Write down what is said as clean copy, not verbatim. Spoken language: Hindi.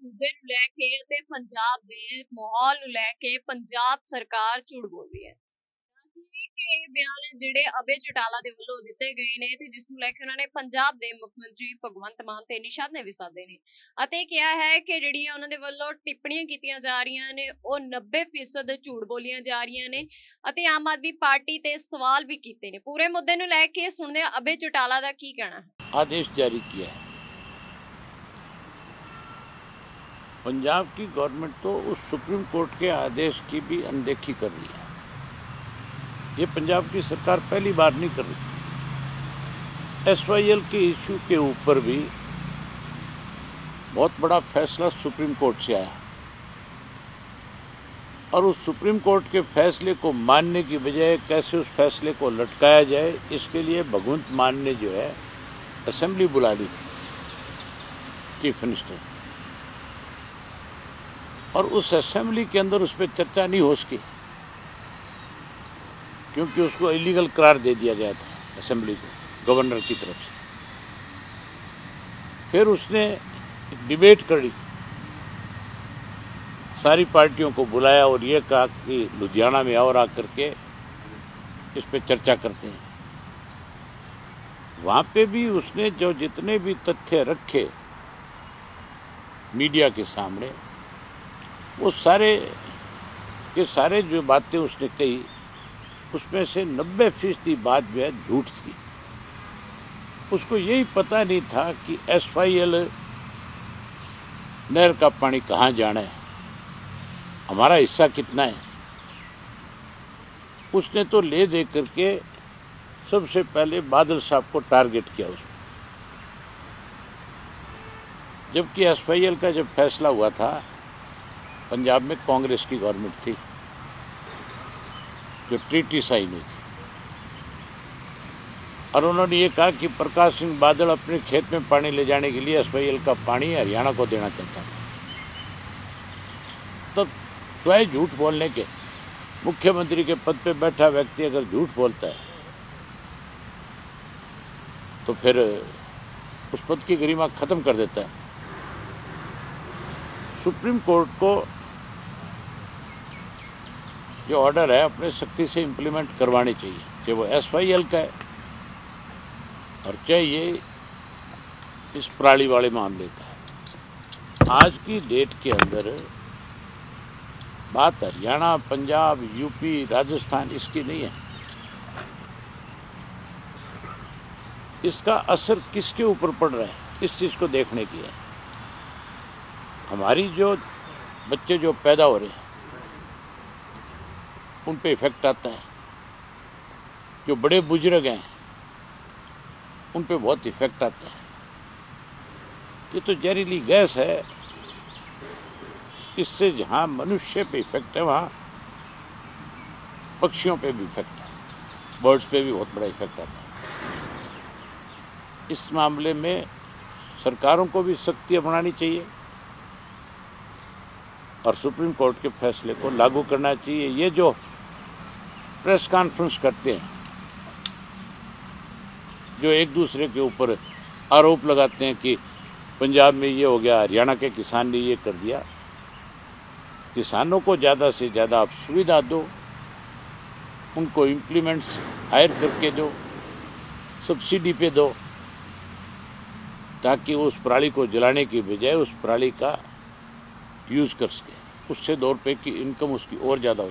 ਮੁੱਦੇ ਨੂੰ ਲੈ ਕੇ ਅਤੇ ਪੰਜਾਬ ਦੇ ਮਾਹੌਲ ਨੂੰ ਲੈ ਕੇ ਪੰਜਾਬ ਸਰਕਾਰ ਝੂਠ ਬੋਲ ਰਹੀ ਹੈ ਕਿ ਇਹ ਬਿਆਨ ਜਿਹੜੇ ਅਭੈ ਚੌਟਾਲਾ ਦੇ ਵੱਲੋਂ ਦਿੱਤੇ ਗਏ ਨੇ ਤੇ ਜਿਸ ਨੂੰ ਲੈ ਕੇ ਉਹਨਾਂ ਨੇ ਪੰਜਾਬ ਦੇ ਮੁੱਖ ਮੰਤਰੀ ਭਗਵੰਤ ਮਾਨ ਤੇ ਨਿਸ਼ਾਨੇ ਵੀ ਸਾਧੇ ਨੇ ਅਤੇ ਕਿਹਾ ਹੈ ਕਿ ਜਿਹੜੀਆਂ ਉਹਨਾਂ ਦੇ ਵੱਲੋਂ ਟਿੱਪਣੀਆਂ ਕੀਤੀਆਂ ਜਾ ਰਹੀਆਂ ਨੇ ਉਹ 90% ਝੂਠ ਬੋਲੀਆਂ ਜਾ ਰਹੀਆਂ ਨੇ ਅਤੇ ਆਮ ਆਦਮੀ ਪਾਰਟੀ ਤੇ ਸਵਾਲ ਵੀ ਕੀਤੇ ਨੇ। ਪੂਰੇ ਮੁੱਦੇ ਨੂੰ ਲੈ ਕੇ ਸੁਣਦੇ ਹਾਂ ਅਭੈ ਚੌਟਾਲਾ ਦਾ ਕੀ ਕਹਿਣਾ ਹੈ। आदेश जारी किया है। पंजाब की गवर्नमेंट तो उस सुप्रीम कोर्ट के आदेश की भी अनदेखी कर रही है। ये पंजाब की सरकार पहली बार नहीं कर रही। SYL के इशू के ऊपर भी बहुत बड़ा फैसला सुप्रीम कोर्ट से आया और उस सुप्रीम कोर्ट के फैसले को मानने की बजाय कैसे उस फैसले को लटकाया जाए, इसके लिए भगवंत मान ने जो है असेंबली बुला ली थी चीफ मिनिस्टर, और उस असेंबली के अंदर उस पर चर्चा नहीं हो सकी क्योंकि उसको इलीगल करार दे दिया गया था असेंबली को गवर्नर की तरफ से। फिर उसने एक डिबेट करी, सारी पार्टियों को बुलाया और ये कहा कि लुधियाना में और आकर के इस पे चर्चा करते हैं। वहाँ पे भी उसने जो जितने भी तथ्य रखे मीडिया के सामने, वो सारे के सारे जो बातें उसने कही उसमें से 90% बात जो है झूठ थी। उसको यही पता नहीं था कि SYL नहर का पानी कहाँ जाना है, हमारा हिस्सा कितना है। उसने तो ले दे करके सबसे पहले बादल साहब को टारगेट किया उसने। जबकि SYL का जब फैसला हुआ था पंजाब में कांग्रेस की गवर्नमेंट थी जो ट्रीटी साइन हुई थी, और उन्होंने ये कहा कि प्रकाश सिंह बादल अपने खेत में पानी ले जाने के लिए SYL का पानी हरियाणा को देना चाहता था। तब स्वयं झूठ बोलने के मुख्यमंत्री के पद पे बैठा व्यक्ति अगर झूठ बोलता है तो फिर उस पद की गरिमा खत्म कर देता है। सुप्रीम कोर्ट को जो ऑर्डर है अपने सख्ती से इम्प्लीमेंट करवानी चाहिए, चाहे वो SYL का है और चाहे ये इस पराली वाले मामले का है। आज की डेट के अंदर बात हरियाणा, पंजाब, यूपी, राजस्थान इसकी नहीं है। इसका असर किसके ऊपर पड़ रहा है, इस चीज़ को देखने की है। हमारी जो बच्चे जो पैदा हो रहे हैं उन पे इफेक्ट आता है, जो बड़े बुजुर्ग हैं उन पे बहुत इफेक्ट आता है। ये तो जहरीली गैस है, इससे जहाँ मनुष्य पे इफेक्ट है वहाँ पक्षियों पे भी इफेक्ट है, बर्ड्स पे भी बहुत बड़ा इफेक्ट आता है। इस मामले में सरकारों को भी सख्ती अपनानी चाहिए और सुप्रीम कोर्ट के फैसले को लागू करना चाहिए। ये जो प्रेस कॉन्फ्रेंस करते हैं, जो एक दूसरे के ऊपर आरोप लगाते हैं कि पंजाब में ये हो गया, हरियाणा के किसान ने ये कर दिया, किसानों को ज़्यादा से ज़्यादा आप सुविधा दो, उनको इम्प्लीमेंट्स हायर करके दो, सब्सिडी पे दो, ताकि उस पराली को जलाने की बजाय उस पराली का यूज़ कर सके। उससे 2 रुपये की इनकम उसकी और ज़्यादा हो।